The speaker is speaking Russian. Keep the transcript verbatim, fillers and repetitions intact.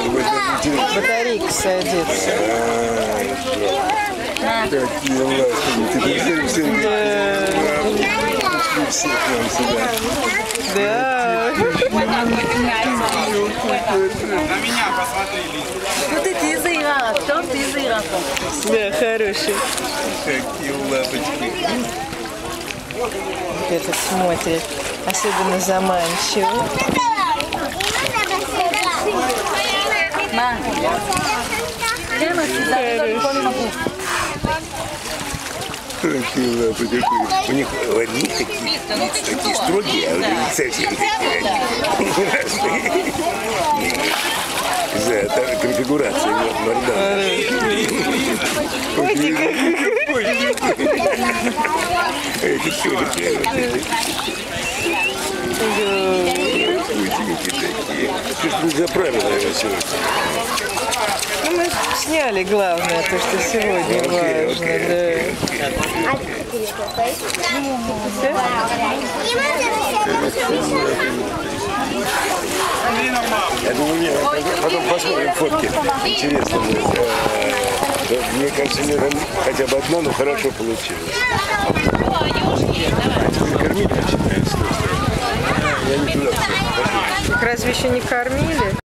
Батарейка садится. Какие ласковые. Ты представляешь, все все к нам сюда. Да. На меня посмотри, Лиза. Ну ты ты заиграла, кто ты заиграла? Да, хороший. Какие лапочки. Этот смотрит. Особенно заманчиво. Ма. Где Какие лапы, какие. У них одни такие, такие строгие, а у них совсем такие. За это конфигурация морда. Эти тоже такие. Чуть не заправила его сегодня. Ну, мы сняли главное, то, что сегодня Окей, важно. окей, Да. Я думаю, нет, потом посмотрим фотки. Интересно будет. Мне кажется, мне там хотя бы одна, но хорошо получилось. Кормить начинается. Я не туда. Разве еще не кормили?